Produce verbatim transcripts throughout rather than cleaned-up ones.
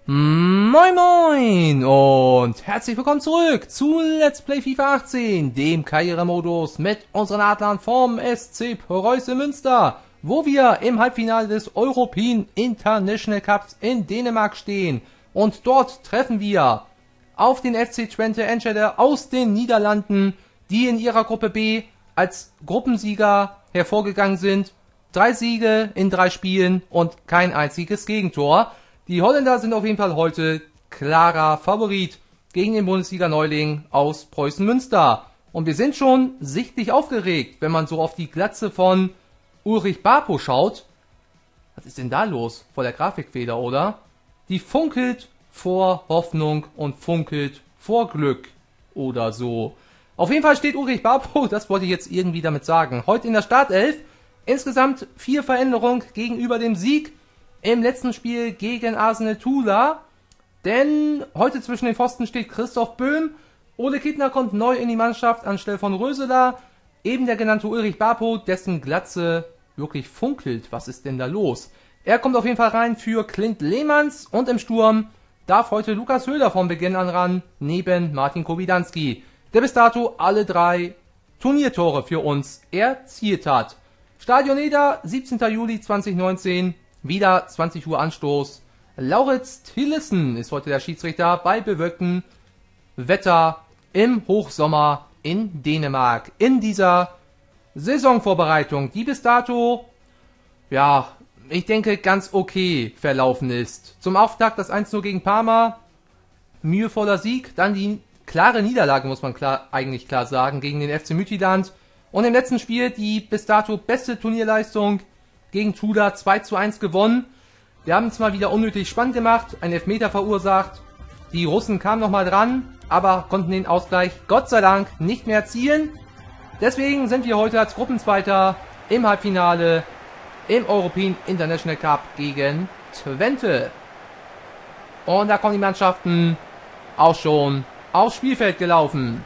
Moin Moin und herzlich willkommen zurück zu Let's Play FIFA achtzehn, dem Karrieremodus mit unseren Adlern vom S C Preußen Münster, wo wir im Halbfinale des European International Cups in Dänemark stehen. Und dort treffen wir auf den F C Twente Enschede aus den Niederlanden, die in ihrer Gruppe B als Gruppensieger hervorgegangen sind. Drei Siege in drei Spielen und kein einziges Gegentor. Die Holländer sind auf jeden Fall heute klarer Favorit gegen den Bundesliga-Neuling aus Preußen Münster. Und wir sind schon sichtlich aufgeregt, wenn man so auf die Glatze von Ulrich Bappo schaut. Was ist denn da los? Vor der Grafikfehler, oder? Die funkelt vor Hoffnung und funkelt vor Glück oder so. Auf jeden Fall steht Ulrich Bappo, das wollte ich jetzt irgendwie damit sagen, heute in der Startelf. Insgesamt vier Veränderungen gegenüber dem Sieg im letzten Spiel gegen Arsenal Tula, denn heute zwischen den Pfosten steht Christoph Böhm, Ole Kittner kommt neu in die Mannschaft anstelle von Röseler, eben der genannte Ulrich Bappo, dessen Glatze wirklich funkelt. Was ist denn da los? Er kommt auf jeden Fall rein für Clint Lehmanns und im Sturm darf heute Lukas Höhler von Beginn an ran, neben Martin Kobidanski, der bis dato alle drei Turniertore für uns erzielt hat. Stadion Eder, siebzehnter Juli zweitausendneunzehn. Wieder zwanzig Uhr Anstoß. Lauritz Tillissen ist heute der Schiedsrichter bei bewölktem Wetter im Hochsommer in Dänemark. In dieser Saisonvorbereitung, die bis dato, ja, ich denke, ganz okay verlaufen ist. Zum Auftakt das eins zu null gegen Parma. Mühevoller Sieg. Dann die klare Niederlage, muss man klar, eigentlich klar sagen, gegen den F C Midtjylland. Und im letzten Spiel die bis dato beste Turnierleistung gegen Tula, zwei zu eins gewonnen. Wir haben es mal wieder unnötig spannend gemacht, einen Elfmeter verursacht. Die Russen kamen nochmal dran, aber konnten den Ausgleich Gott sei Dank nicht mehr erzielen. Deswegen sind wir heute als Gruppenzweiter im Halbfinale im European International Cup gegen Twente. Und da kommen die Mannschaften auch schon aufs Spielfeld gelaufen.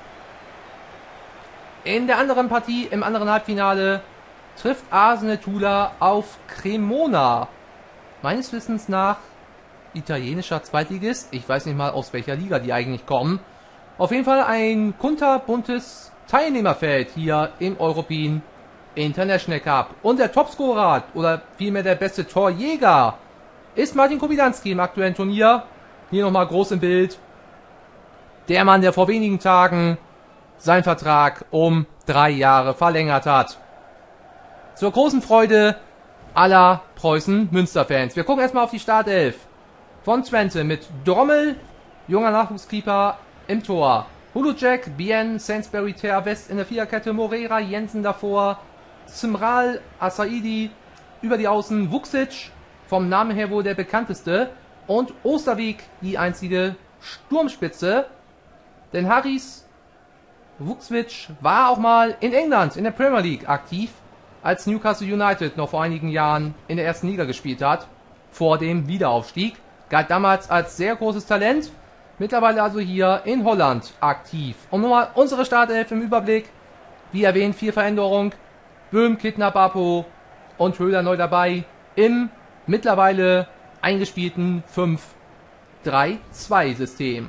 In der anderen Partie, im anderen Halbfinale, trifft Arsenal Tula auf Cremona. Meines Wissens nach italienischer Zweitligist. Ich weiß nicht mal, aus welcher Liga die eigentlich kommen. Auf jeden Fall ein kunterbuntes Teilnehmerfeld hier im European International Cup. Und der Topscorer, oder vielmehr der beste Torjäger, ist Martin Kobidanski im aktuellen Turnier. Hier nochmal groß im Bild. Der Mann, der vor wenigen Tagen seinen Vertrag um drei Jahre verlängert hat. Zur großen Freude aller Preußen-Münster-Fans. Wir gucken erstmal auf die Startelf von Twente mit Drommel, junger Nachwuchskeeper im Tor. Hulucek, Bien, Sainsbury, Ter West in der Viererkette, Moreira, Jensen davor, Zimral, Asaidi, über die Außen, Vuksic, vom Namen her wohl der bekannteste, und Osterweg, die einzige Sturmspitze. Denn Haris Vuksic war auch mal in England in der Premier League aktiv, als Newcastle United noch vor einigen Jahren in der ersten Liga gespielt hat, vor dem Wiederaufstieg. Galt damals als sehr großes Talent, mittlerweile also hier in Holland aktiv. Und nun mal unsere Startelf im Überblick. Wie erwähnt, vier Veränderungen. Böhm, Kittner, Bappo und Höhler neu dabei im mittlerweile eingespielten fünf drei zwei System.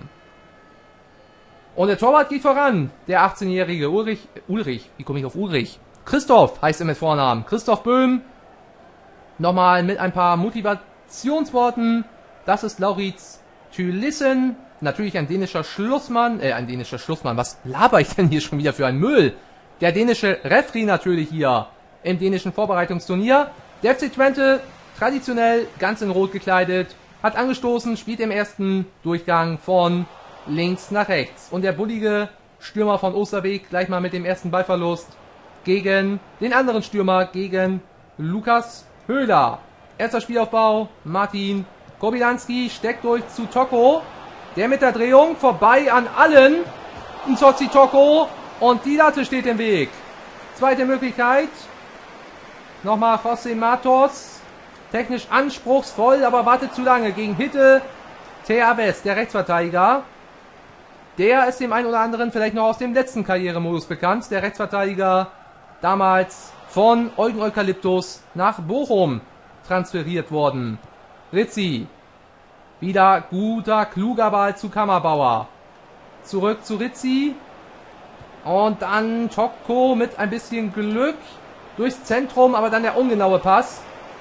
Und der Torwart geht voran, der achtzehnjährige Ulrich, Ulrich, wie komme ich auf Ulrich? Christoph heißt er mit Vornamen. Christoph Böhm. Nochmal mit ein paar Motivationsworten. Das ist Lauritz Tillissen. Natürlich ein dänischer Schlussmann. Äh, ein dänischer Schlussmann. Was laber ich denn hier schon wieder für einen Müll? Der dänische Referee natürlich hier im dänischen Vorbereitungsturnier. Der F C Twente, traditionell ganz in Rot gekleidet, hat angestoßen, spielt im ersten Durchgang von links nach rechts. Und der bullige Stürmer von Osterweg gleich mal mit dem ersten Ballverlust gegen den anderen Stürmer, gegen Lukas Höhler. Erster Spielaufbau, Martin Kobidanski steckt durch zu Toko. Der mit der Drehung vorbei an allen. Nzotzi Toko. Und die Latte steht im Weg. Zweite Möglichkeit. Nochmal José Matos. Technisch anspruchsvoll, aber wartet zu lange gegen Hitte. Ter West, der Rechtsverteidiger. Der ist dem einen oder anderen vielleicht noch aus dem letzten Karrieremodus bekannt. Der Rechtsverteidiger, damals von Eugen Eukalyptus nach Bochum transferiert worden. Rizzi Wieder guter, kluger Ball zu Kammerbauer. Zurück zu Rizzi. Und dann Toko mit ein bisschen Glück durchs Zentrum, aber dann der ungenaue Pass.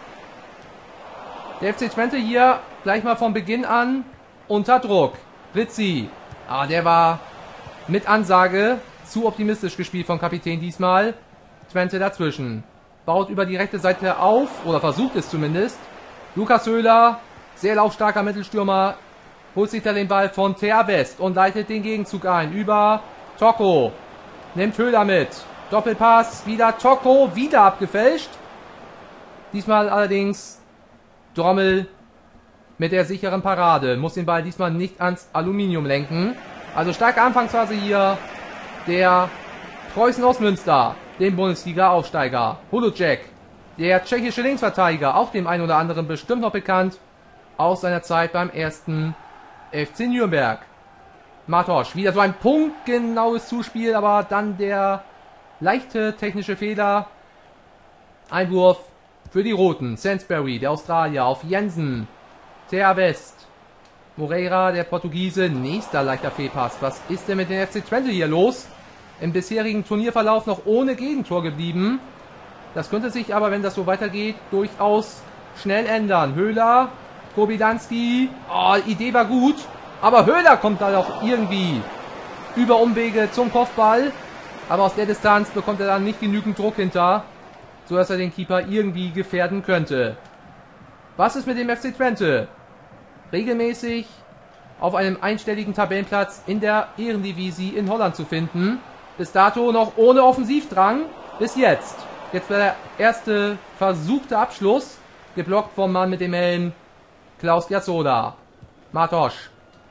Der F C Twente hier gleich mal von Beginn an unter Druck. Rizzi. Ah, der war mit Ansage zu optimistisch gespielt vom Kapitän diesmal. Twente dazwischen. Baut über die rechte Seite auf, oder versucht es zumindest. Lukas Höhler, sehr laufstarker Mittelstürmer, holt sich da den Ball von Thea West und leitet den Gegenzug ein über Toko. Nimmt Höhler mit. Doppelpass, wieder Toko, wieder abgefälscht. Diesmal allerdings Drommel mit der sicheren Parade. Muss den Ball diesmal nicht ans Aluminium lenken. Also starke Anfangsphase hier der Preußen aus Münster, dem Bundesliga-Aufsteiger. Holojek, der tschechische Linksverteidiger, auch dem einen oder anderen bestimmt noch bekannt, aus seiner Zeit beim ersten F C Nürnberg. Martosch, wieder so ein punktgenaues Zuspiel, aber dann der leichte technische Fehler. Einwurf für die Roten. Sainsbury, der Australier, auf Jensen. Thea West. Moreira, der Portugiese. Nächster leichter Fehlpass. Was ist denn mit dem F C Twente hier los? Im bisherigen Turnierverlauf noch ohne Gegentor geblieben. Das könnte sich aber, wenn das so weitergeht, durchaus schnell ändern. Höhler, Kobilanski. Oh, Idee war gut. Aber Höhler kommt da doch irgendwie über Umwege zum Kopfball. Aber aus der Distanz bekommt er dann nicht genügend Druck hinter, sodass er den Keeper irgendwie gefährden könnte. Was ist mit dem F C Twente? Regelmäßig auf einem einstelligen Tabellenplatz in der Ehrendivisie in Holland zu finden. Bis dato noch ohne Offensivdrang. Bis jetzt. Jetzt war der erste versuchte Abschluss. Geblockt vom Mann mit dem Helm Klaus Giazzola. Martosch.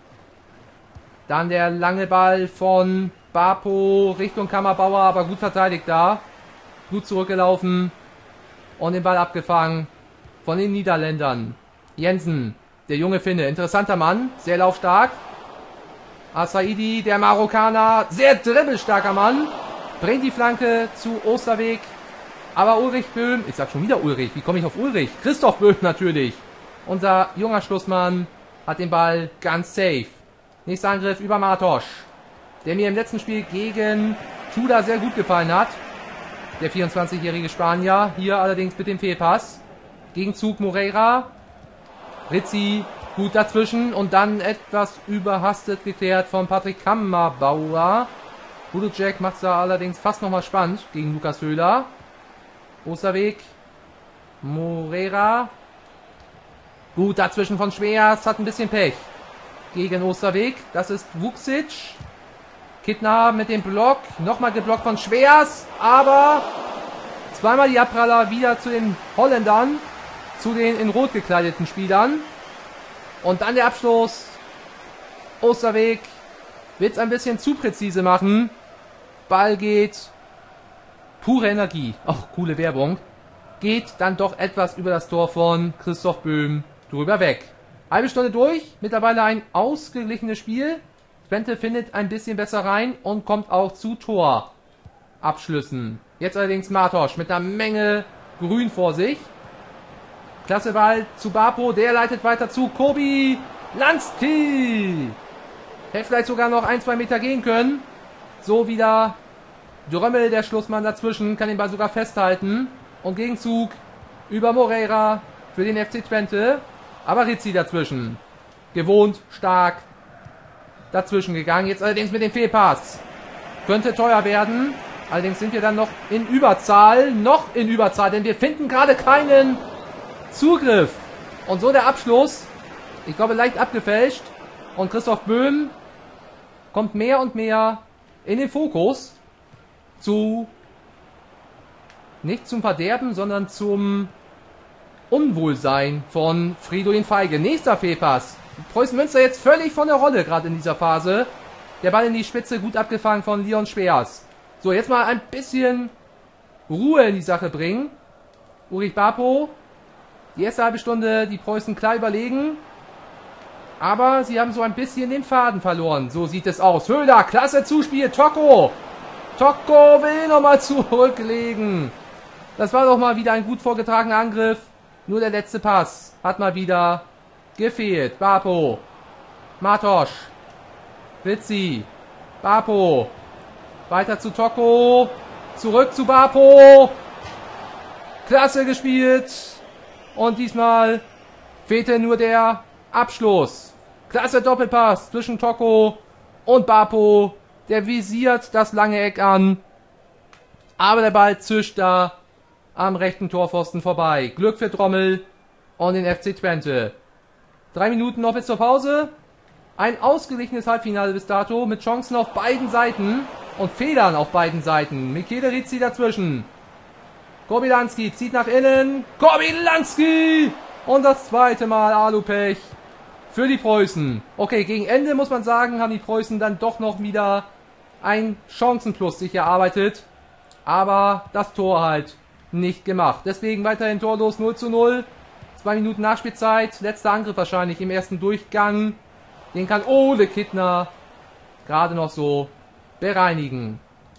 Dann der lange Ball von Bapo Richtung Kammerbauer, aber gut verteidigt da. Gut zurückgelaufen. Und den Ball abgefangen von den Niederländern. Jensen, der junge Finne, interessanter Mann, sehr laufstark. Asaidi, der Marokkaner, sehr dribbelstarker Mann. Bringt die Flanke zu Osterweg. Aber Ulrich Böhm, ich sag schon wieder Ulrich, wie komme ich auf Ulrich? Christoph Böhm natürlich. Unser junger Schlussmann hat den Ball ganz safe. Nächster Angriff über Martosch, der mir im letzten Spiel gegen Tudor sehr gut gefallen hat. Der vierundzwanzigjährige Spanier, hier allerdings mit dem Fehlpass. Gegenzug Moreira. Rizzi gut dazwischen und dann etwas überhastet geklärt von Patrick Kammerbauer. Budujek macht es da allerdings fast nochmal spannend gegen Lukas Höhler. Osterweg. Moreira. Gut dazwischen von Schweers, hat ein bisschen Pech gegen Osterweg. Das ist Vuksic. Kittner mit dem Block. Nochmal geblockt von Schweers. Aber zweimal die Abpraller wieder zu den Holländern. Zu den in Rot gekleideten Spielern. Und dann der Abstoß. Osterweg wird es ein bisschen zu präzise machen. Ball geht. Pure Energie. Auch coole Werbung. Geht dann doch etwas über das Tor von Christoph Böhm drüber weg. Halbe Stunde durch, mittlerweile ein ausgeglichenes Spiel. Twente findet ein bisschen besser rein und kommt auch zu Torabschlüssen. Jetzt allerdings Martosch mit einer Menge Grün vor sich. Klasse Ball zu Bapo, der leitet weiter zu Kobi Lansky. Hätte vielleicht sogar noch ein, zwei Meter gehen können. So wieder Drömmel, der Schlussmann dazwischen, kann den Ball sogar festhalten. Und Gegenzug über Moreira für den F C Twente. Aber Rizzi dazwischen. Gewohnt, stark dazwischen gegangen. Jetzt allerdings mit dem Fehlpass. Könnte teuer werden. Allerdings sind wir dann noch in Überzahl. Noch in Überzahl, denn wir finden gerade keinen Zugriff. Und so der Abschluss. Ich glaube leicht abgefälscht. Und Christoph Böhm kommt mehr und mehr in den Fokus. Zu... Nicht zum Verderben, sondern zum Unwohlsein von Fridolin Feige. Nächster Fehlpass. Preußen Münster jetzt völlig von der Rolle, gerade in dieser Phase. Der Ball in die Spitze, gut abgefangen von Leon Schweers. So, jetzt mal ein bisschen Ruhe in die Sache bringen. Ulrich Bapo. Die erste halbe Stunde die Preußen klar überlegen. Aber sie haben so ein bisschen den Faden verloren. So sieht es aus. Höhler, klasse Zuspiel. Toko. Toko will nochmal zurücklegen. Das war doch mal wieder ein gut vorgetragener Angriff. Nur der letzte Pass hat mal wieder gefehlt. Bapo. Martosch. Rizzi. Bapo. Weiter zu Toko. Zurück zu Bapo. Klasse gespielt. Und diesmal fehlte nur der Abschluss. Klasse Doppelpass zwischen Toko und Bapo. Der visiert das lange Eck an. Aber der Ball zischt da am rechten Torpfosten vorbei. Glück für Trommel und den F C Twente. Drei Minuten noch bis zur Pause. Ein ausgeglichenes Halbfinale bis dato mit Chancen auf beiden Seiten und Fehlern auf beiden Seiten. Michele Rizzi dazwischen. Kobylanski zieht nach innen. Kobylanski! Und das zweite Mal Alupech für die Preußen. Okay, gegen Ende muss man sagen, haben die Preußen dann doch noch wieder ein Chancenplus sich erarbeitet. Aber das Tor halt nicht gemacht. Deswegen weiterhin torlos null zu null. Zwei Minuten Nachspielzeit. Letzter Angriff wahrscheinlich im ersten Durchgang. Den kann Ole Kittner gerade noch so bereinigen.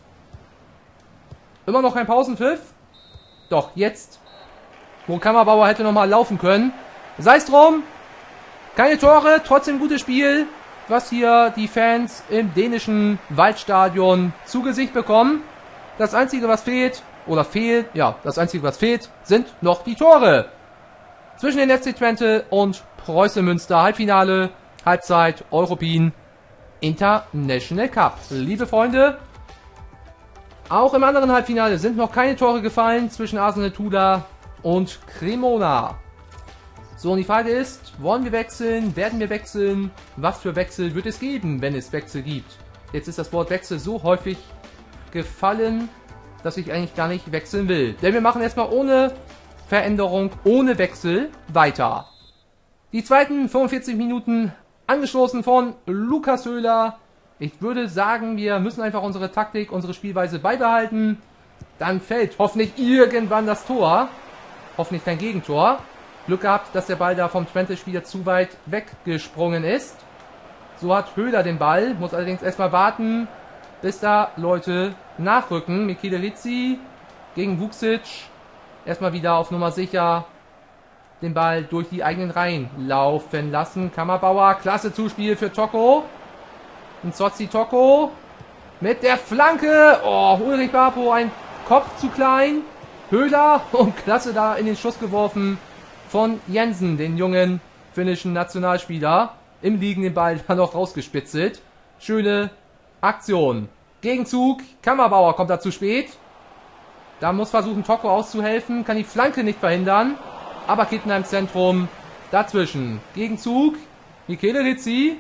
Immer noch kein Pausenpfiff. Doch, jetzt. Wo Kammerbauer hätte nochmal laufen können. Sei es drum. Keine Tore, trotzdem gutes Spiel, was hier die Fans im dänischen Waldstadion zu Gesicht bekommen. Das Einzige, was fehlt, oder fehlt, ja, das Einzige, was fehlt, sind noch die Tore. Zwischen den F C Twente und Preußen Münster. Halbfinale, Halbzeit, European International Cup. Liebe Freunde, auch im anderen Halbfinale sind noch keine Tore gefallen zwischen Arsenal Tula und Cremona. So, und die Frage ist, wollen wir wechseln? Werden wir wechseln? Was für Wechsel wird es geben, wenn es Wechsel gibt? Jetzt ist das Wort Wechsel so häufig gefallen, dass ich eigentlich gar nicht wechseln will. Denn wir machen erstmal ohne Veränderung, ohne Wechsel weiter. Die zweiten fünfundvierzig Minuten angestoßen von Lukas Höhler. Ich würde sagen, wir müssen einfach unsere Taktik, unsere Spielweise beibehalten. Dann fällt hoffentlich irgendwann das Tor. Hoffentlich kein Gegentor. Glück gehabt, dass der Ball da vom Twente-Spieler zu weit weggesprungen ist. So hat Höhler den Ball, muss allerdings erstmal warten, bis da Leute nachrücken. Michele Rizzi gegen Vuksic. Erstmal wieder auf Nummer sicher den Ball durch die eigenen Reihen laufen lassen. Kammerbauer, klasse Zuspiel für Toko. Und Sozzi Toko mit der Flanke. Oh, Ulrich Bapo, ein Kopf zu klein. Höhler und klasse da in den Schuss geworfen von Jensen, den jungen finnischen Nationalspieler. Im Liegen den Ball dann noch rausgespitzelt. Schöne Aktion. Gegenzug. Kammerbauer kommt da zu spät. Da muss versuchen, Toko auszuhelfen. Kann die Flanke nicht verhindern. Aber Kittner im Zentrum. Dazwischen. Gegenzug. Michele Rizzi.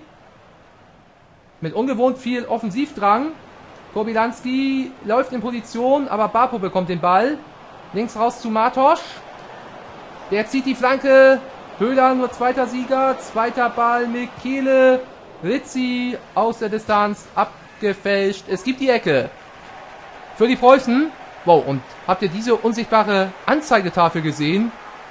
Mit ungewohnt viel Offensivdrang. Kobylanski läuft in Position, aber Bapo bekommt den Ball. Links raus zu Martosch. Der zieht die Flanke. Höhler nur zweiter Sieger. Zweiter Ball. Michele Rizzi aus der Distanz abgefälscht. Es gibt die Ecke für die Preußen. Wow, und habt ihr diese unsichtbare Anzeigetafel gesehen?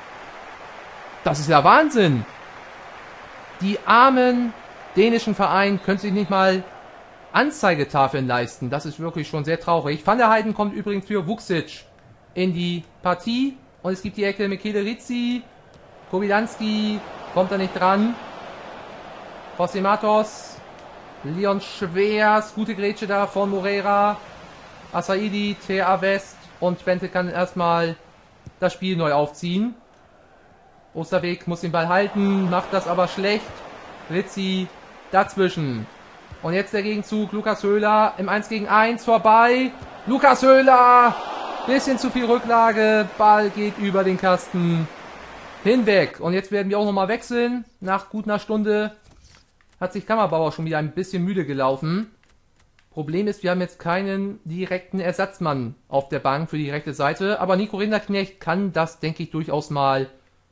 Das ist ja Wahnsinn. Die armen dänischen Vereine können sich nicht mal Anzeigetafeln leisten. Das ist wirklich schon sehr traurig. Van der Heiden kommt übrigens für Vuksic in die Partie. Und es gibt die Ecke Michele Rizzi. Kobylanski kommt da nicht dran. José Matos. Leon Schwers. Gute Grätsche da von Moreira. Asaidi, T A West. Und Twente kann erstmal das Spiel neu aufziehen. Osterweg muss den Ball halten. Macht das aber schlecht. Rizzi dazwischen. Und jetzt der Gegenzug. Lukas Höhler im eins gegen eins vorbei. Lukas Höhler. Bisschen zu viel Rücklage. Ball geht über den Kasten hinweg. Und jetzt werden wir auch nochmal wechseln. Nach gut einer Stunde hat sich Kammerbauer schon wieder ein bisschen müde gelaufen. Problem ist, wir haben jetzt keinen direkten Ersatzmann auf der Bank für die rechte Seite. Aber Nico Rinderknecht kann das, denke ich, durchaus mal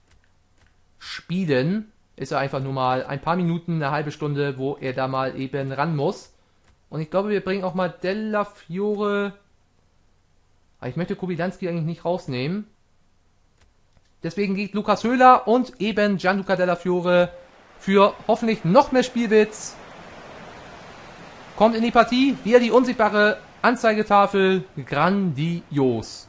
spielen. Ist er einfach nur mal ein paar Minuten, eine halbe Stunde, wo er da mal eben ran muss. Und ich glaube, wir bringen auch mal Della Fiore. Ich möchte Kobylanski eigentlich nicht rausnehmen. Deswegen geht Lukas Höhler und eben Gianluca Della Fiore für hoffentlich noch mehr Spielwitz. Kommt in die Partie, via die unsichtbare Anzeigetafel. Grandios.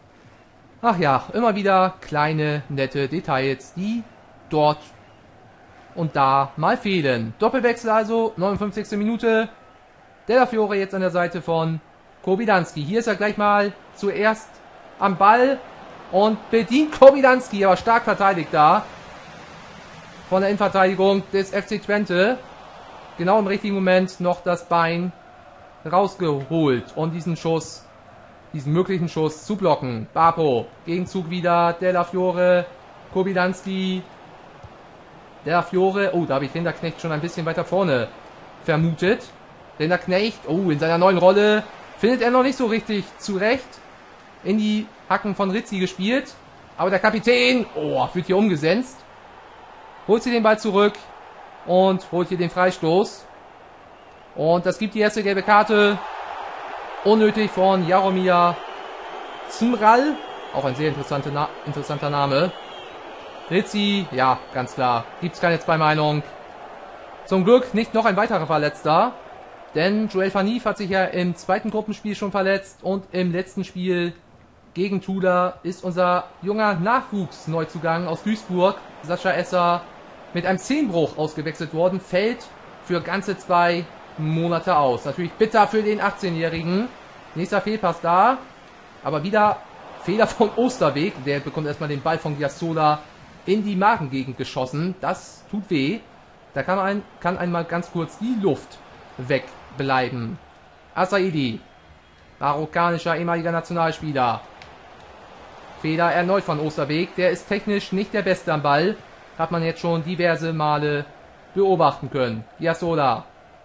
Ach ja, immer wieder kleine, nette Details, die dort und da mal fehlen. Doppelwechsel also, neunundfünfzigste Minute. Della Fiore jetzt an der Seite von Kobylanski. Hier ist er gleich mal zuerst am Ball und bedient Kobylanski, aber stark verteidigt da von der Innenverteidigung des F C Twente. Genau im richtigen Moment noch das Bein rausgeholt und diesen Schuss, diesen möglichen Schuss zu blocken. Bapo, Gegenzug wieder, Della Fiore, Kobylanski, Della Fiore, oh, da habe ich Rinderknecht schon ein bisschen weiter vorne vermutet. Rinderknecht, oh, in seiner neuen Rolle findet er noch nicht so richtig zurecht. In die Hacken von Rizzi gespielt, aber der Kapitän, oh, wird hier umgesetzt. Holt sie den Ball zurück und holt hier den Freistoß. Und das gibt die erste gelbe Karte. Unnötig von Jaromir Zmral. Auch ein sehr interessanter, Na interessanter Name. Rizzi, ja, ganz klar. Gibt's keine zwei Meinung. Zum Glück nicht noch ein weiterer Verletzter. Denn Joel Vanif hat sich ja im zweiten Gruppenspiel schon verletzt. Und im letzten Spiel gegen Tula ist unser junger Nachwuchsneuzugang aus Duisburg, Sascha Esser, mit einem Zehenbruch ausgewechselt worden. Fällt für ganze zwei Monate aus. Natürlich bitter für den achtzehnjährigen. Nächster Fehlpass da. Aber wieder Fehler von Osterweg. Der bekommt erstmal den Ball von Giassola in die Magengegend geschossen. Das tut weh. Da kann, ein, kann einmal ganz kurz die Luft wegbleiben. Asaidi, marokkanischer ehemaliger Nationalspieler. Fehler erneut von Osterweg. Der ist technisch nicht der Beste am Ball. Hat man jetzt schon diverse Male beobachten können. Giassola.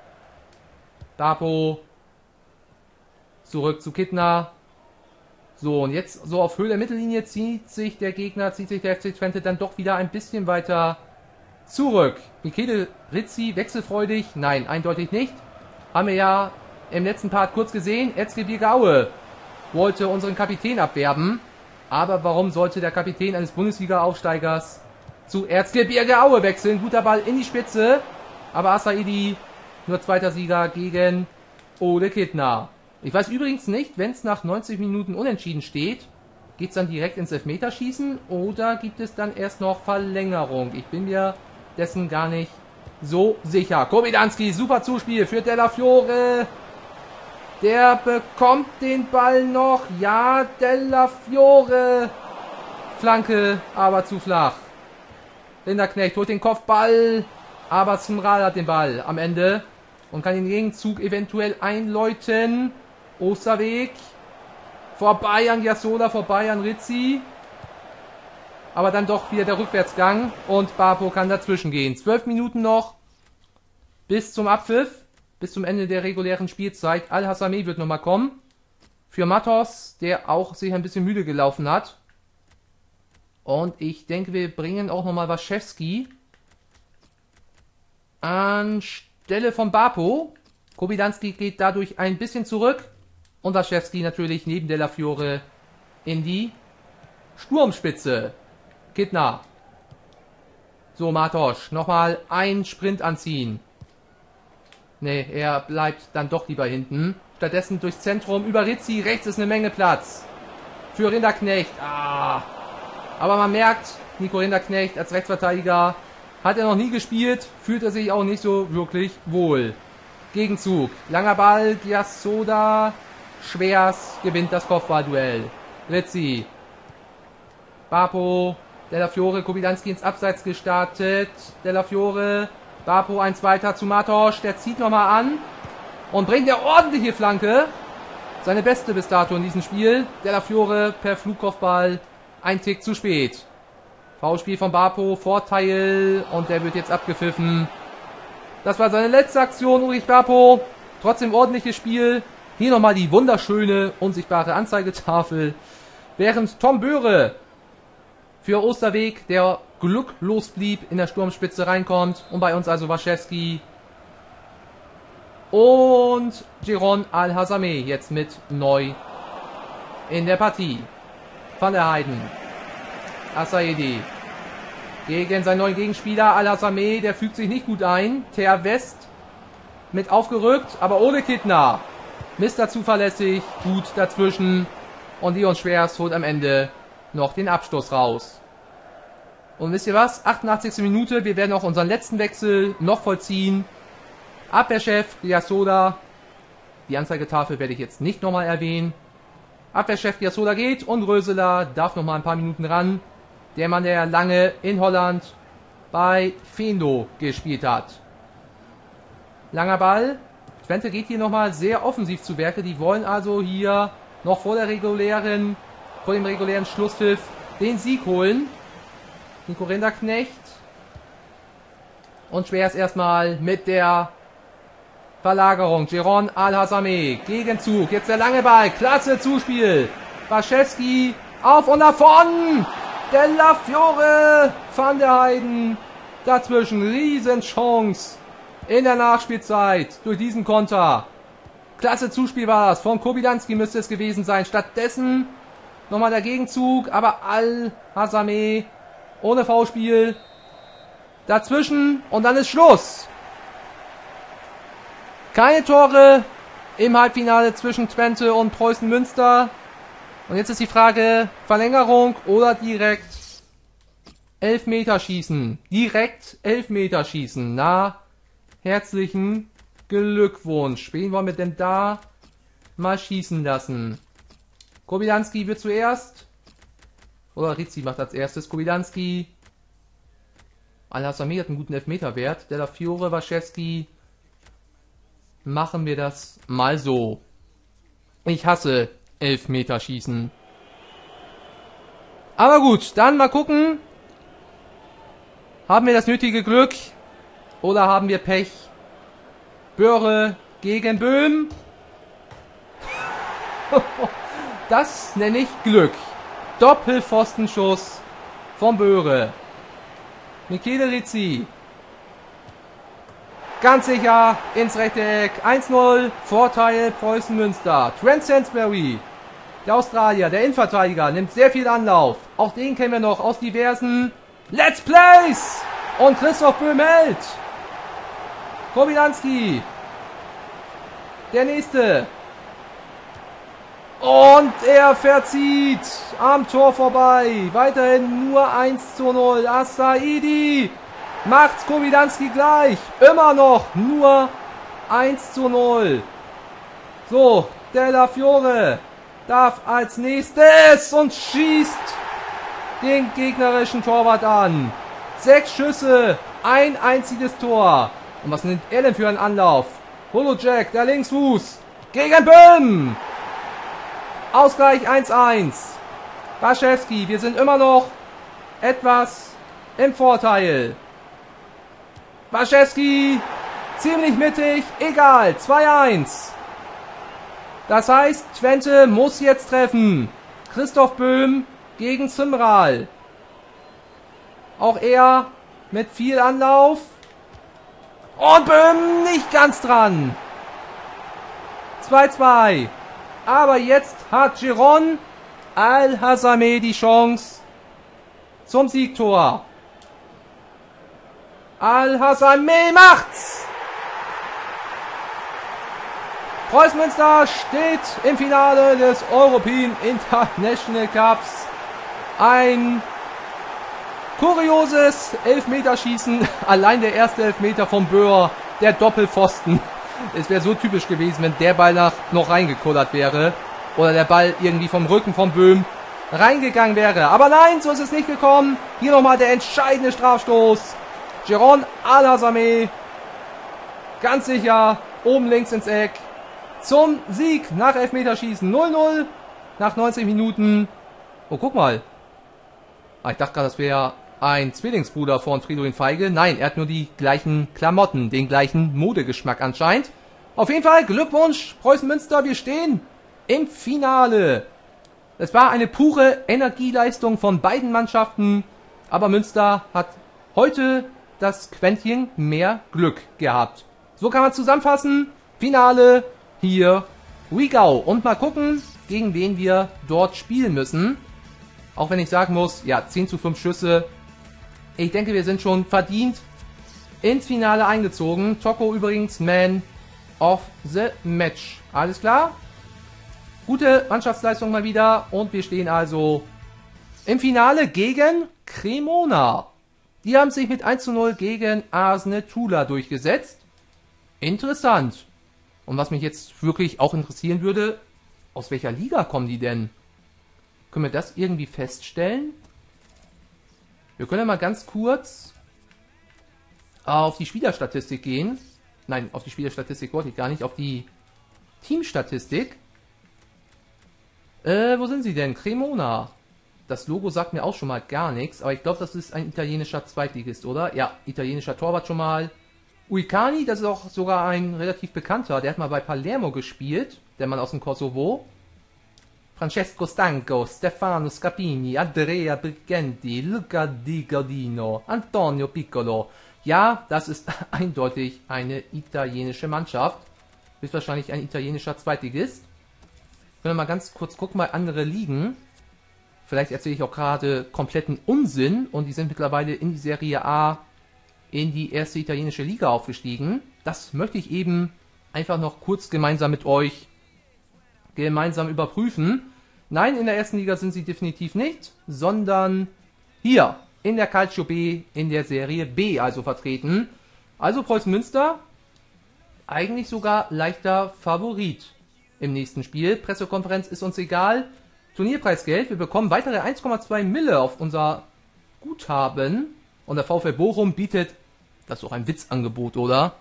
Dapo. Zurück zu Kittner. So, und jetzt so auf Höhe der Mittellinie zieht sich der Gegner, zieht sich der F C Twente dann doch wieder ein bisschen weiter zurück. Michele Rizzi, wechselfreudig? Nein, eindeutig nicht. Haben wir ja im letzten Part kurz gesehen. Erzgebirge Aue wollte unseren Kapitän abwerben. Aber warum sollte der Kapitän eines Bundesliga-Aufsteigers zu Erzgebirge Aue wechseln? Guter Ball in die Spitze. Aber Asaidi nur zweiter Sieger gegen Ole Kittner. Ich weiß übrigens nicht, wenn es nach neunzig Minuten unentschieden steht, geht es dann direkt ins Elfmeterschießen oder gibt es dann erst noch Verlängerung? Ich bin mir dessen gar nicht so sicher. Kobylanski, super Zuspiel für Della Fiore. Der bekommt den Ball noch. Ja, Della Fiore. Flanke, aber zu flach. Rinderknecht holt den Kopfball, aber Zmral hat den Ball am Ende und kann den Gegenzug eventuell einläuten. Osterweg. Vorbei an Giassola, vorbei an Rizzi. Aber dann doch wieder der Rückwärtsgang und Bapo kann dazwischen gehen. Zwölf Minuten noch bis zum Abpfiff, bis zum Ende der regulären Spielzeit. Al-Hassame wird nochmal kommen. Für Matos, der auch sich ein bisschen müde gelaufen hat. Und ich denke, wir bringen auch nochmal Waschewski anstelle von Bapo. Kobylanski geht dadurch ein bisschen zurück. Und Waschewski natürlich neben Della Fiore in die Sturmspitze. Kittner. So, Matos. Nochmal einen Sprint anziehen. Ne, er bleibt dann doch lieber hinten. Stattdessen durchs Zentrum über Rizzi. Rechts ist eine Menge Platz. Für Rinderknecht. Ah. Aber man merkt, Nico Rinderknecht als Rechtsverteidiger hat er noch nie gespielt. Fühlt er sich auch nicht so wirklich wohl. Gegenzug. Langer Ball. Giassola. Schwers gewinnt das Kopfballduell. Rizzi. Bapo. Della Fiore. Kobylanski ins Abseits gestartet. Della Fiore. Bapo ein zweiter zu Matos. Der zieht nochmal an. Und bringt eine ordentliche Flanke. Seine beste bis dato in diesem Spiel. Della Fiore per Flugkopfball. Ein Tick zu spät. Foulspiel von Bapo. Vorteil. Und der wird jetzt abgepfiffen. Das war seine letzte Aktion. Ulrich Bapo. Trotzdem ordentliches Spiel. Hier nochmal die wunderschöne, unsichtbare Anzeigetafel. Während Tom Böhre für Osterweg, der glücklos blieb, in der Sturmspitze reinkommt. Und bei uns also Waschewski und Jeroen Al-Hassame jetzt mit neu in der Partie. Van der Heijden. Asaidi gegen seinen neuen Gegenspieler Al-Hassame, der fügt sich nicht gut ein. Ter West mit aufgerückt, aber ohne Kittner. Mister zuverlässig, gut dazwischen. Und Leon Schwers holt am Ende noch den Abstoß raus. Und wisst ihr was? achtundachtzigste Minute, wir werden auch unseren letzten Wechsel noch vollziehen. Abwehrchef Riasola. Die Anzeigetafel werde ich jetzt nicht nochmal erwähnen. Abwehrchef Riasola geht und Röseler darf nochmal ein paar Minuten ran. Der Mann, der lange in Holland bei Venlo gespielt hat. Langer Ball. Twente geht hier nochmal sehr offensiv zu Werke. Die wollen also hier noch vor der regulären, vor dem regulären Schlusspfiff den Sieg holen. Nico Rinderknecht. Und schwer ist erstmal mit der Verlagerung. Jeron Al-Hazame. Gegenzug. Jetzt der lange Ball. Klasse Zuspiel. Waschewski auf und davon. Della Fiore. Van der Heiden. Dazwischen. Riesenchance. In der Nachspielzeit. Durch diesen Konter. Klasse Zuspiel war das. Von Kobylanski müsste es gewesen sein. Stattdessen nochmal der Gegenzug. Aber Al-Hazame ohne Foulspiel. Dazwischen. Und dann ist Schluss. Keine Tore im Halbfinale zwischen Twente und Preußen Münster. Und jetzt ist die Frage, Verlängerung oder direkt Elfmeterschießen. Direkt Elfmeterschießen. Na, herzlichen Glückwunsch. Wen wollen wir denn da mal schießen lassen? Kobylanski wird zuerst. Oder Rizzi macht als erstes. Kobylanski. Al-Hazame hat einen guten Elfmeterwert. Della Fiore, Waschewski. Machen wir das mal so. Ich hasse Elfmeterschießen. Aber gut, dann mal gucken. Haben wir das nötige Glück? Oder haben wir Pech? Böhre gegen Böhm. Das nenne ich Glück. Doppelpfostenschuss von Böhre. Michele Rizzi. Ganz sicher ins rechte Eck. eins null. Vorteil Preußen Münster. Trent Sainsbury. Der Australier, der Innenverteidiger, nimmt sehr viel Anlauf. Auch den kennen wir noch aus diversen Let's Plays. Und Christoph Böhm hält. Kobylanski. Der nächste. Und er verzieht am Tor vorbei. Weiterhin nur eins zu null. As-Saidi macht Kobylanski gleich. Immer noch nur eins zu null. So, Della Fiore darf als nächstes und schießt den gegnerischen Torwart an. Sechs Schüsse, ein einziges Tor. Und was nimmt er denn für einen Anlauf? Holojek, der Linksfuß, gegen Böhm. Ausgleich eins eins. Waschewski, wir sind immer noch etwas im Vorteil. Waschewski, ziemlich mittig, egal, zwei eins. Das heißt, Twente muss jetzt treffen. Christoph Böhm gegen Zimral. Auch er mit viel Anlauf. Und Böhm nicht ganz dran. zwei zwei. Aber jetzt hat Jeron Al-Hazame die Chance zum Siegtor. Al-Hazame macht's! Preußen Münster steht im Finale des European International Cups. Ein kurioses Elfmeterschießen. Allein der erste Elfmeter vom Böhr, der Doppelpfosten. Es wäre so typisch gewesen, wenn der Ball nach noch reingekullert wäre. Oder der Ball irgendwie vom Rücken von Böhm reingegangen wäre. Aber nein, so ist es nicht gekommen. Hier nochmal der entscheidende Strafstoß. Jeron Al-Hazame. Ganz sicher. Oben links ins Eck. Zum Sieg nach Elfmeterschießen. null null. Nach neunzig Minuten. Oh, guck mal. Ah, ich dachte gerade, das wäre ein Zwillingsbruder von Fridolin Feige. Nein, er hat nur die gleichen Klamotten, den gleichen Modegeschmack anscheinend. Auf jeden Fall Glückwunsch, Preußen Münster, wir stehen im Finale. Es war eine pure Energieleistung von beiden Mannschaften, aber Münster hat heute das Quäntchen mehr Glück gehabt. So kann man zusammenfassen. Finale, hier we go. Und mal gucken, gegen wen wir dort spielen müssen. Auch wenn ich sagen muss, ja, zehn zu fünf Schüsse. Ich denke, wir sind schon verdient ins Finale eingezogen. Toko übrigens Man of the Match. Alles klar? Gute Mannschaftsleistung mal wieder. Und wir stehen also Im Finale gegen Cremona. Die haben sich mit eins zu null gegen Arsene Tula durchgesetzt. Interessant. Und was mich jetzt wirklich auch interessieren würde, aus welcher Liga kommen die denn? Können wir das irgendwie feststellen? Wir können ja mal ganz kurz auf die Spielerstatistik gehen. Nein, auf die Spielerstatistik wollte ich gar nicht, auf die Teamstatistik. Äh, wo sind sie denn? Cremona. Das Logo sagt mir auch schon mal gar nichts, aber ich glaube, das ist ein italienischer Zweitligist, oder? Ja, italienischer Torwart schon mal. Uicani, das ist auch sogar ein relativ bekannter, der hat mal bei Palermo gespielt, der Mann aus dem Kosovo. Francesco Stanco, Stefano Scapini, Andrea Briganti, Luca Di Gaudino, Antonio Piccolo. Ja, das ist eindeutig eine italienische Mannschaft. Ist wahrscheinlich ein italienischer Zweitligist. Können wir mal ganz kurz gucken bei andere Ligen. Vielleicht erzähle ich auch gerade kompletten Unsinn und die sind mittlerweile in die Serie A, in die erste italienische Liga aufgestiegen. Das möchte ich eben einfach noch kurz gemeinsam mit euch gemeinsam überprüfen. Nein, in der ersten Liga sind sie definitiv nicht, sondern hier in der Calcio B, in der Serie B also vertreten. Also Preußen Münster, eigentlich sogar leichter Favorit im nächsten Spiel. Pressekonferenz ist uns egal. Turnierpreisgeld, wir bekommen weitere eins Komma zwei Mille auf unser Guthaben. Und der VfL Bochum bietet, das ist doch ein Witzangebot, oder?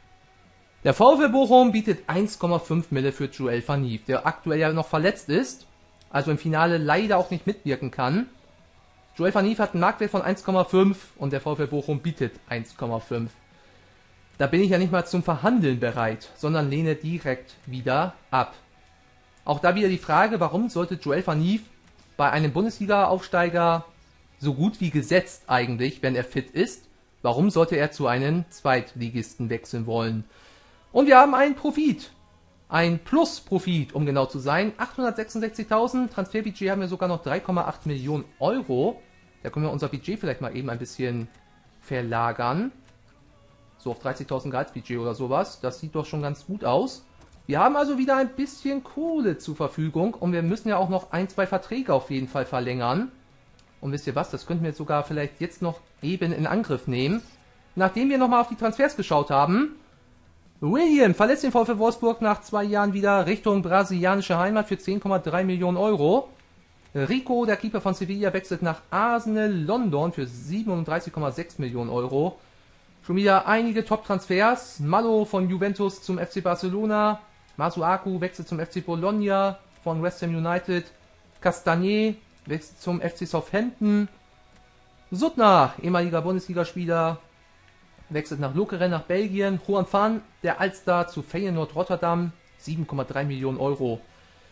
Der VfL Bochum bietet eins Komma fünf Mille für Joel van Nief, der aktuell ja noch verletzt ist, also im Finale leider auch nicht mitwirken kann. Joel van Nief hat einen Marktwert von eins Komma fünf und der VfL Bochum bietet eins Komma fünf. Da bin ich ja nicht mal zum Verhandeln bereit, sondern lehne direkt wieder ab. Auch da wieder die Frage, warum sollte Joel van Nief bei einem Bundesliga-Aufsteiger so gut wie gesetzt eigentlich, wenn er fit ist, warum sollte er zu einem Zweitligisten wechseln wollen? Und wir haben einen Profit, ein Plus-Profit, um genau zu sein, achthundertsechsundsechzigtausend, Transferbudget haben wir sogar noch drei Komma acht Millionen Euro. Da können wir unser Budget vielleicht mal eben ein bisschen verlagern, so auf dreißigtausend Gehaltsbudget oder sowas, das sieht doch schon ganz gut aus. Wir haben also wieder ein bisschen Kohle zur Verfügung und wir müssen ja auch noch ein, zwei Verträge auf jeden Fall verlängern. Und wisst ihr was, das könnten wir jetzt sogar vielleicht jetzt noch eben in Angriff nehmen. Nachdem wir nochmal auf die Transfers geschaut haben, William verlässt den VfL Wolfsburg nach zwei Jahren wieder Richtung brasilianische Heimat für zehn Komma drei Millionen Euro. Rico, der Keeper von Sevilla, wechselt nach Arsenal London für siebenunddreißig Komma sechs Millionen Euro. Schon wieder einige Top-Transfers. Malo von Juventus zum F C Barcelona. Masuaku wechselt zum F C Bologna von West Ham United. Castagnet wechselt zum F C Southampton. Suttner, ehemaliger Bundesligaspieler, wechselt nach Lokeren nach Belgien. Juan Fan, der Allstar zu Feyenoord Rotterdam, sieben Komma drei Millionen Euro.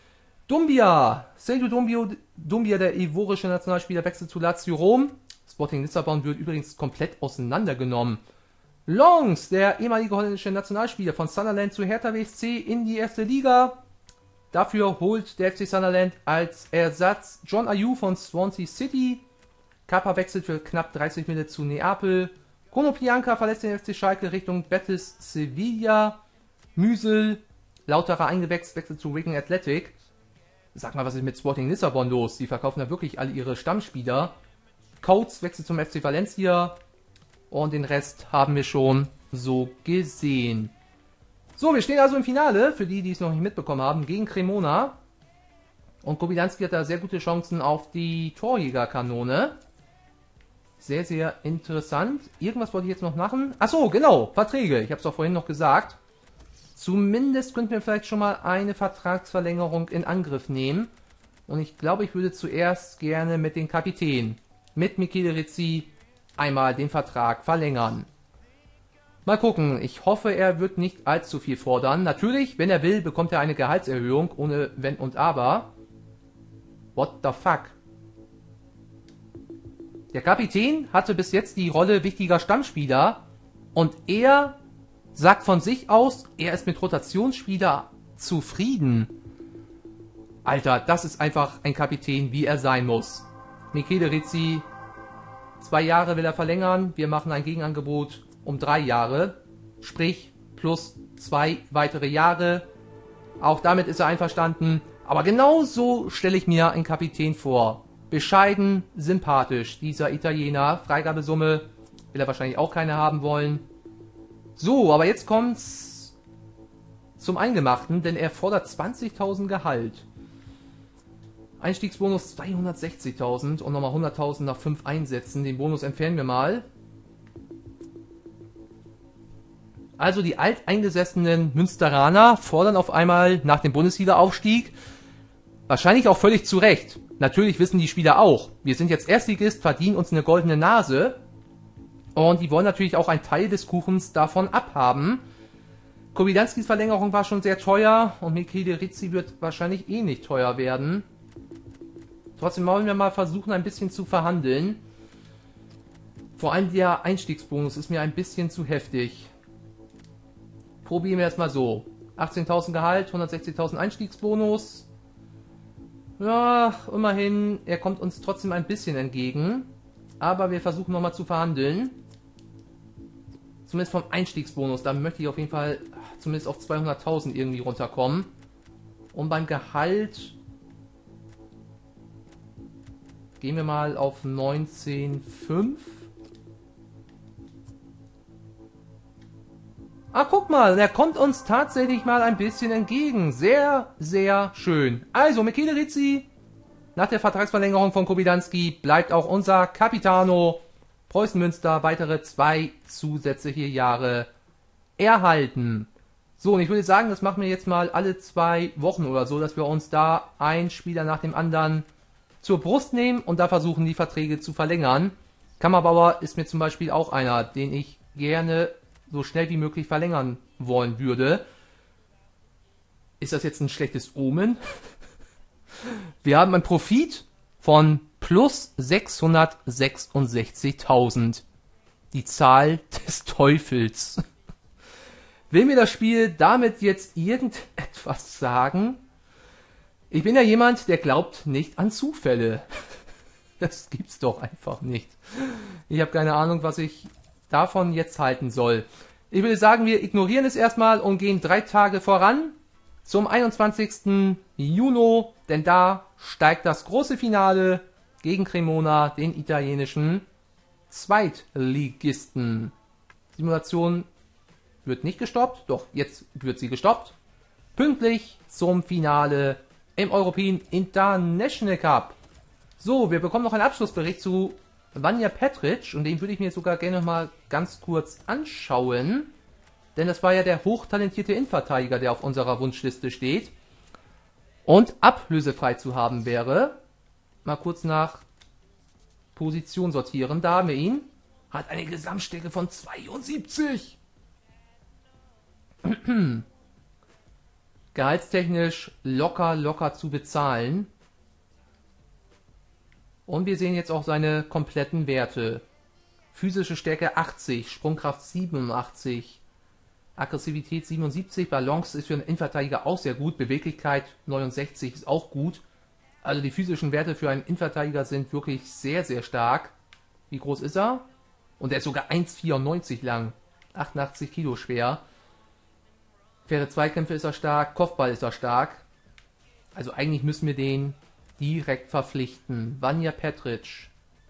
Dumbia, Seydou Doumbia, Doumbia, der ivorische Nationalspieler, wechselt zu Lazio Rom. Sporting Lissabon wird übrigens komplett auseinandergenommen. Longs, der ehemalige holländische Nationalspieler von Sunderland zu Hertha B S C in die erste Liga. Dafür holt der F C Sunderland als Ersatz John Ayew von Swansea City. Kappa wechselt für knapp dreißig Millionen zu Neapel. Konoplyanka verlässt den F C Schalke Richtung Betis Sevilla. Müsel, Lauterer eingewechselt, wechselt zu Wigan Athletic. Sag mal, was ist mit Sporting Lissabon los? Die verkaufen da wirklich alle ihre Stammspieler. Coates wechselt zum F C Valencia. Und den Rest haben wir schon so gesehen. So, wir stehen also im Finale, für die, die es noch nicht mitbekommen haben, gegen Cremona. Und Kobylanski hat da sehr gute Chancen auf die Torjägerkanone. Sehr, sehr interessant. Irgendwas wollte ich jetzt noch machen. Achso, genau, Verträge. Ich habe es auch vorhin noch gesagt. Zumindest könnten wir vielleicht schon mal eine Vertragsverlängerung in Angriff nehmen. Und ich glaube, ich würde zuerst gerne mit den Kapitän, mit Michele Rizzi, einmal den Vertrag verlängern. Mal gucken, ich hoffe, er wird nicht allzu viel fordern. Natürlich, wenn er will, bekommt er eine Gehaltserhöhung, ohne Wenn und Aber. What the fuck? Der Kapitän hatte bis jetzt die Rolle wichtiger Stammspieler und er sagt von sich aus, er ist mit Rotationsspieler zufrieden. Alter, das ist einfach ein Kapitän, wie er sein muss. Michele Rizzi, zwei Jahre will er verlängern, wir machen ein Gegenangebot um drei Jahre, sprich plus zwei weitere Jahre. Auch damit ist er einverstanden, aber genau so stelle ich mir einen Kapitän vor. bescheiden, sympathisch, dieser Italiener. Freigabesumme will er wahrscheinlich auch keine haben wollen. So, aber jetzt kommt's zum Eingemachten, denn er fordert zwanzigtausend Gehalt. Einstiegsbonus zweihundertsechzigtausend und nochmal hunderttausend nach fünf Einsätzen. Den Bonus entfernen wir mal. Also die alteingesessenen Münsteraner fordern auf einmal nach dem Bundesliga-Aufstieg, wahrscheinlich auch völlig zu Recht. Natürlich wissen die Spieler auch, wir sind jetzt Erstligist, verdienen uns eine goldene Nase und die wollen natürlich auch einen Teil des Kuchens davon abhaben. Kobylanskis Verlängerung war schon sehr teuer und Michele Rizzi wird wahrscheinlich eh nicht teuer werden. Trotzdem wollen wir mal versuchen, ein bisschen zu verhandeln. Vor allem der Einstiegsbonus ist mir ein bisschen zu heftig. Probieren wir erstmal so. achtzehntausend Gehalt, hundertsechzigtausend Einstiegsbonus. Ja, immerhin, er kommt uns trotzdem ein bisschen entgegen. Aber wir versuchen nochmal zu verhandeln. Zumindest vom Einstiegsbonus, da möchte ich auf jeden Fall zumindest auf zweihunderttausend irgendwie runterkommen. Und beim Gehalt gehen wir mal auf neunzehn Komma fünf. Ah, guck mal, er kommt uns tatsächlich mal ein bisschen entgegen. Sehr, sehr schön. Also, Michele Rizzi, nach der Vertragsverlängerung von Kobylanski bleibt auch unser Capitano Preußen Münster weitere zwei zusätzliche Jahre erhalten. So, und ich würde sagen, das machen wir jetzt mal alle zwei Wochen oder so, dass wir uns da einen Spieler nach dem anderen zur Brust nehmen und da versuchen, die Verträge zu verlängern. Kammerbauer ist mir zum Beispiel auch einer, den ich gerne so schnell wie möglich verlängern wollen würde. Ist das jetzt ein schlechtes Omen? Wir haben einen Profit von plus sechshundertsechsundsechzigtausend. Die Zahl des Teufels. Will mir das Spiel damit jetzt irgendetwas sagen? Ich bin ja jemand, der glaubt nicht an Zufälle. Das gibt's doch einfach nicht. Ich habe keine Ahnung, was ich davon jetzt halten soll. Ich würde sagen, wir ignorieren es erstmal und gehen drei Tage voran zum einundzwanzigsten Juni, denn da steigt das große Finale gegen Cremona, den italienischen Zweitligisten. Simulation wird nicht gestoppt, doch jetzt wird sie gestoppt. Pünktlich zum Finale im European International Cup. So, wir bekommen noch einen Abschlussbericht zu Vanja Petric und den würde ich mir sogar gerne noch mal ganz kurz anschauen, denn das war ja der hochtalentierte Innenverteidiger, der auf unserer Wunschliste steht und ablösefrei zu haben wäre. Mal kurz nach Position sortieren, da haben wir ihn. Hat eine Gesamtstärke von zweiundsiebzig. Gehaltstechnisch locker, locker zu bezahlen. Und wir sehen jetzt auch seine kompletten Werte. Physische Stärke achtzig, Sprungkraft siebenundachtzig, Aggressivität siebenundsiebzig, Balance ist für einen Innenverteidiger auch sehr gut, Beweglichkeit neunundsechzig ist auch gut. Also die physischen Werte für einen Innenverteidiger sind wirklich sehr, sehr stark. Wie groß ist er? Und er ist sogar eins Komma vierundneunzig lang, achtundachtzig Kilo schwer. Faire Zweikämpfe ist er stark, Kopfball ist er stark. Also eigentlich müssen wir den direkt verpflichten. Vanja Petric.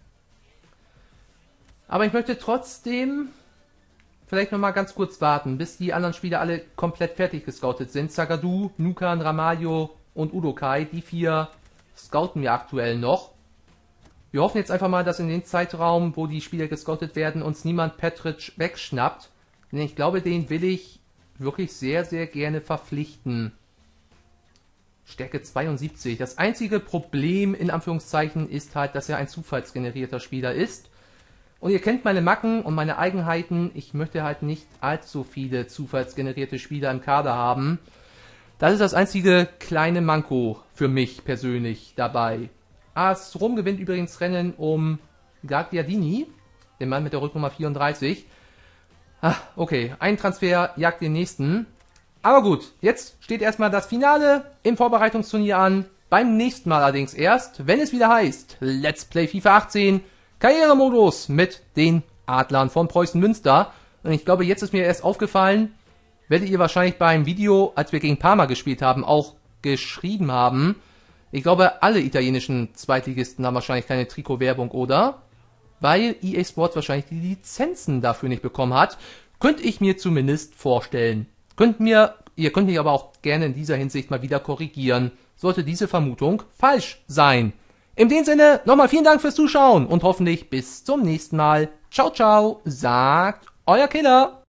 Aber ich möchte trotzdem vielleicht nochmal ganz kurz warten, bis die anderen Spieler alle komplett fertig gescoutet sind. Zagadou, Nukan, Ramalho und Udokai, die vier scouten wir aktuell noch. Wir hoffen jetzt einfach mal, dass in dem Zeitraum, wo die Spieler gescoutet werden, uns niemand Petric wegschnappt. Denn ich glaube, den will ich wirklich sehr, sehr gerne verpflichten. Stärke zweiundsiebzig. Das einzige Problem in Anführungszeichen ist halt, dass er ein zufallsgenerierter Spieler ist. Und ihr kennt meine Macken und meine Eigenheiten. Ich möchte halt nicht allzu viele zufallsgenerierte Spieler im Kader haben. Das ist das einzige kleine Manko für mich persönlich dabei. AS Rom gewinnt übrigens Rennen um Gagliardini, den Mann mit der Rücknummer vierunddreißig. Ah, okay, ein Transfer jagt den nächsten. Aber gut, jetzt steht erstmal das Finale im Vorbereitungsturnier an. Beim nächsten Mal allerdings erst, wenn es wieder heißt Let's Play FIFA achtzehn Karrieremodus mit den Adlern von Preußen Münster. Und ich glaube, jetzt ist mir erst aufgefallen, werdet ihr wahrscheinlich beim Video, als wir gegen Parma gespielt haben, auch geschrieben haben, Ich glaube, alle italienischen Zweitligisten haben wahrscheinlich keine Trikotwerbung, oder? Weil E A Sports wahrscheinlich die Lizenzen dafür nicht bekommen hat. Könnte ich mir zumindest vorstellen. Könnt mir, ihr könnt mich aber auch gerne in dieser Hinsicht mal wieder korrigieren, sollte diese Vermutung falsch sein. In dem Sinne, nochmal vielen Dank fürs Zuschauen und hoffentlich bis zum nächsten Mal. Ciao, ciao, sagt euer Killer.